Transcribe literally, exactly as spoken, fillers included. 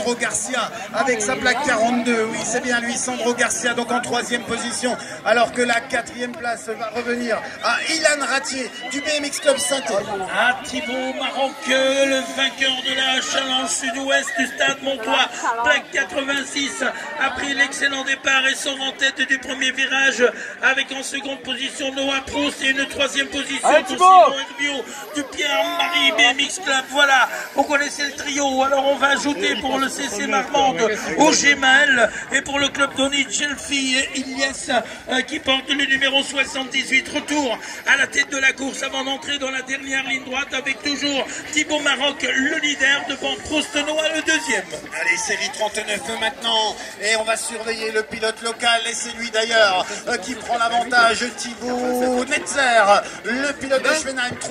Sandro Garcia avec sa plaque quarante-deux. Oui, c'est bien lui, Sandro Garcia, donc en troisième position. Alors que la quatrième place va revenir à Ilan Ratier du B M X Club Saint-Étienne. À Thibaut Maroc, le vainqueur de la Challenge Sud-Ouest du Stade Montois, plaque quatre-vingt-six, a pris l'excellent départ et sort en tête du premier virage avec en seconde position Noah Proust et une troisième position pour Simon Herbio du Pierre-Marie B M X Club. Voilà, vous connaissez le trio. Alors on va ajouter pour le C C Marmande au Gémel et pour le club Donny Chelfi et Ilyes euh, qui porte le numéro soixante-dix-huit. Retour à la tête de la course avant d'entrer dans la dernière ligne droite avec toujours Thibaut Maroc, le leader, devant Proust Noah, le deuxième. Allez, série trente-neuf maintenant, et on va surveiller le pilote local, et c'est lui d'ailleurs euh, qui prend l'avantage, Thibaut Netzer, le pilote de Schwenheim.